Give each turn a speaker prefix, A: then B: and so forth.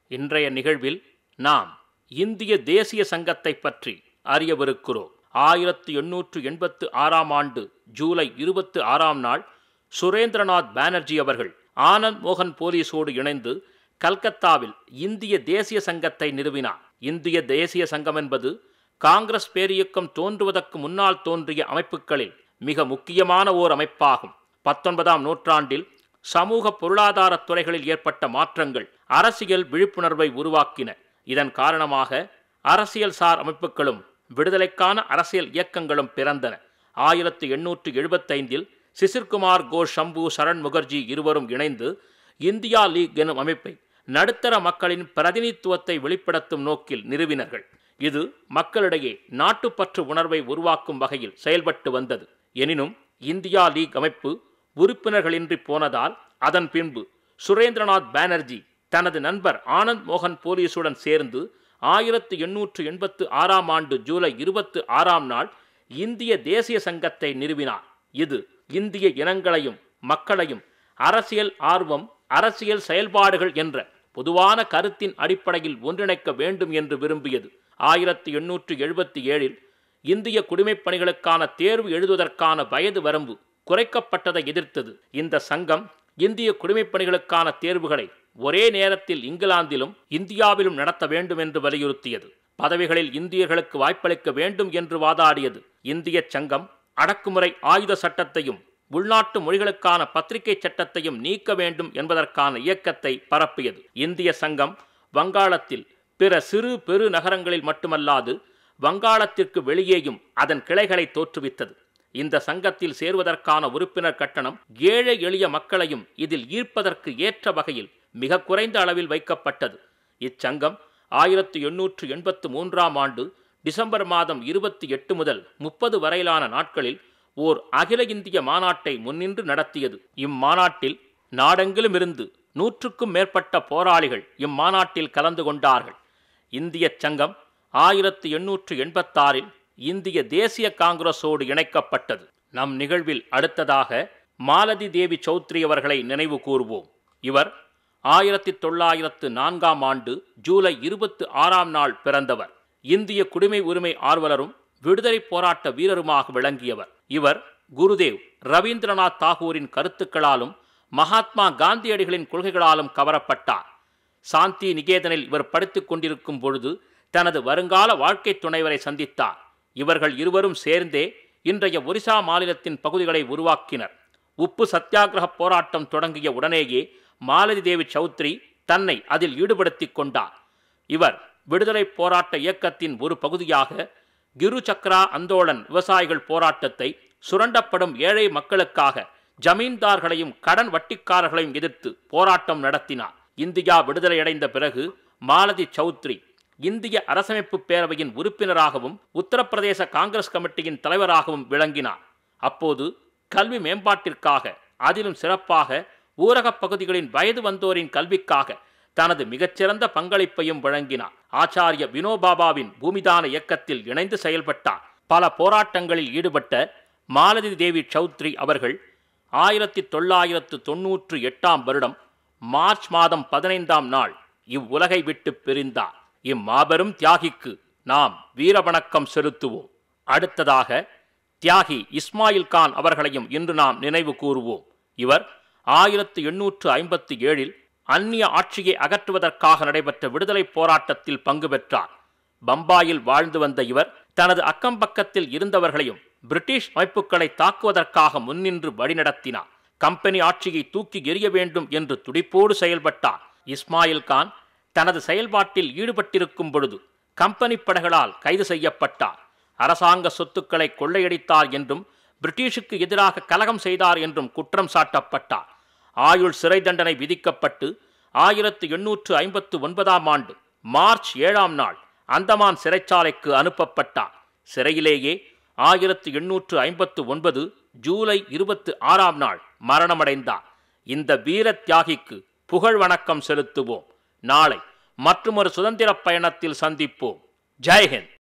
A: இன்றைய நிகழ்வில் நாம் இந்திய தேசிய சங்கத்தை பற்றி அறியவிருக்கிறோம். 1886 ஆண்டு ஜூலை 26 நாள் சுரேந்திரநாத் பானர்ஜி அவர்கள் ஆனந்த் மோகன் போலீஸோடு இணைந்து கல்கத்தாவில் இந்திய தேசிய சங்கத்தை நிறுவினார். இந்திய தேசிய சங்கம் என்பது காங்கிரஸ் பேரியக்கம் தோன்றுவதற்கு முன்னால் தோன்றிய அமைப்புகளில் மிக முக்கியமான ஓர் அமைப்பாகும். 19ஆம் நூற்றாண்டில் சமூக பொருளாதார துறைகளில் ஏற்பட்ட மாற்றங்கள் அரசியல் விழிப்புணர்வை உருவாக்கின. இதன் காரணமாக அரசியல் சார் அமைப்புகளும் விடுதலைக்கான அரசியல் இயக்கங்களும் பிறந்தன. 1875 சிசிர்குமார் கோஷ், சம்பு சரண் முகர்ஜி இருவரும் இணைந்து இந்தியா லீக் எனும் அமைப்பை நடுத்தர மக்களின் பிரதிநிதித்துவத்தை வெளிப்படுத்தும் நோக்கில் நிறுவினர்கள். இது மக்களிடையே நாட்டுப்பற்று உணர்வை உருவாக்கும் வகையில் செயல்பட்டு வந்தது. எனினும் இந்தியா லீக் அமைப்பு உறுப்பினர்களின்றி போனதால் அதன் பின்பு சுரேந்திரநாத் பானர்ஜி தனது நண்பர் ஆனந்த் மோகன் போலீஸுடன் சேர்ந்து 1886 ஆண்டு ஜூலை 26 நாள் இந்திய தேசிய சங்கத்தை நிறுவினார். இது இந்திய இனங்களையும் மக்களையும் அரசியல் ஆர்வம், அரசியல் செயல்பாடுகள் என்ற பொதுவான கருத்தின் அடிப்படையில் ஒன்றிணைக்க வேண்டும் என்று விரும்பியது. 1877 இந்திய குடிமைப் பணிகளுக்கான தேர்வு எழுதுவதற்கான வயது வரம்பு குறைக்கப்பட்டதை எதிர்த்தது. இந்த சங்கம் இந்திய குடிமைப் பணிகளுக்கான தேர்வுகளை ஒரே நேரத்தில் இங்கிலாந்திலும் இந்தியாவிலும் நடத்த வேண்டும் என்று வலியுறுத்தியது. பதவிகளில் இந்தியர்களுக்கு வாய்ப்பளிக்க வேண்டும் என்று வாதாடியது. இந்திய சங்கம் அடக்குமுறை ஆயுத சட்டத்தையும் உள்நாட்டு மொழிகளுக்கான பத்திரிகை சட்டத்தையும் நீக்க வேண்டும் என்பதற்கான இயக்கத்தை பரப்பியது. இந்திய சங்கம் வங்காளத்தில் பிற சிறு பெரு நகரங்களில் மட்டுமல்லாது வங்காளத்திற்கு வெளியேயும் அதன் கிளைகளை தோற்றுவித்தது. இந்த சங்கத்தில் சேர்வதற்கான உறுப்பினர் கட்டணம் ஏழை எளிய மக்களையும் இதில் ஈர்ப்பதற்கு ஏற்ற வகையில் மிக குறைந்த அளவில் வைக்கப்பட்டது. இச்சங்கம் 1883 ஆண்டு டிசம்பர் மாதம் 28 முதல் 30 வரையிலான நாட்களில் ஓர் அகில இந்திய மாநாட்டை முன்னின்று நடத்தியது. இம்மாநாட்டில் நாடெங்கிலுமிருந்து 100க்கும் மேற்பட்ட போராளிகள் இம்மாநாட்டில் கலந்து கொண்டார்கள். இந்திய சங்கம் 1886 இந்திய தேசிய காங்கிரஸோடு இணைக்கப்பட்டது. நம் நிகழ்வில் அடுத்ததாக மாலதி தேவி சௌத்ரி அவர்களை நினைவு கூறுவோம். இவர் 1904 ஆண்டு ஜூலை 26 நாள் பிறந்தவர். இந்திய குடிமை உரிமை ஆர்வலரும் விடுதலை போராட்ட வீரருமாக விளங்கியவர். இவர் குருதேவ் ரவீந்திரநாத் தாகூரின் கருத்துக்களாலும் மகாத்மா காந்தியடிகளின் கொள்கைகளாலும் கவரப்பட்டார். சாந்தி நிகேதனில் இவர் படித்துக் கொண்டிருக்கும் பொழுது தனது வருங்கால வாழ்க்கை துணைவரை சந்தித்தார். இவர்கள் இருவரும் சேர்ந்தே இன்றைய ஒரிசா மாநிலத்தின் பகுதிகளை உருவாக்கினர். உப்பு சத்தியாகிரக போராட்டம் தொடங்கிய உடனேயே மாலதி தேவி சௌத்ரி தன்னை அதில் ஈடுபடுத்திக் கொண்டார். இவர் விடுதலை போராட்ட இயக்கத்தின் ஒரு பகுதியாக கிரு சக்ரா அந்தோலன் விவசாயிகள் போராட்டத்தை, சுரண்டப்படும் ஏழை மக்களுக்காக ஜமீன்தார்களையும் கடன் வட்டிக்காரர்களையும் எதிர்த்து போராட்டம் நடத்தினார். இந்தியா விடுதலையடைந்த பிறகு மாலதி சௌத்ரி இந்திய அரசமைப்பு பேரவையின் உறுப்பினராகவும் உத்தரப்பிரதேச காங்கிரஸ் கமிட்டியின் தலைவராகவும் விளங்கினார். அப்போது கல்வி மேம்பாட்டிற்காக, அதிலும் சிறப்பாக ஊரகப் பகுதிகளின் வயது வந்தோரின் கல்விக்காக தனது மிகச்சிறந்த பங்களிப்பையும் வழங்கினார். ஆச்சாரிய வினோபாபாவின் பூமிதான இயக்கத்தில் இணைந்து செயல்பட்டார். பல போராட்டங்களில் ஈடுபட்ட மாலதி தேவி சௌத்ரி அவர்கள் 1998 வருடம் மார்ச் மாதம் 15 நாள் இவ்வுலகை விட்டு பிரிந்தார். இம்மாபெரும் தியாகிக்கு நாம் வீரவணக்கம் செலுத்துவோம். அடுத்ததாக தியாகி இஸ்மாயில் கான் அவர்களையும் இன்று நாம் நினைவு கூறுவோம். இவர் 1857 அந்நிய ஆட்சியை அகற்றுவதற்காக நடைபெற்ற விடுதலை போராட்டத்தில் பங்கு பெற்றார். பம்பாயில் வாழ்ந்து வந்த இவர் தனது அக்கம்பக்கத்தில் இருந்தவர்களையும் பிரிட்டிஷ் அமைப்புகளை தாக்குவதற்காக முன்னின்று வழிநடத்தினார். கம்பெனி ஆட்சியை தூக்கி எறிய வேண்டும் என்று துடிப்போடு செயல்பட்டார். இஸ்மாயில் கான் தனது செயல்பாட்டில் ஈடுபட்டிருக்கும் பொழுது கம்பெனி படைகளால் கைது செய்யப்பட்டார். அரசாங்க சொத்துக்களை கொள்ளையடித்தார் என்றும் பிரிட்டிஷுக்கு எதிராக கலகம் செய்தார் என்றும் குற்றம் சாட்டப்பட்டார். ஆயுள் சிறை தண்டனை விதிக்கப்பட்டு 1859 ஆண்டு மார்ச் 7 நாள் அந்தமான் சிறைச்சாலைக்கு அனுப்பப்பட்டார். சிறையிலேயே 1859 ஜூலை 26 நாள் மரணமடைந்தார். இந்த வீர தியாகிக்கு புகழ் வணக்கம் செலுத்துவோம். நாளை மற்றுமொரு சுதந்திர பயணத்தில் சந்திப்போம். ஜெய்ஹிந்த்.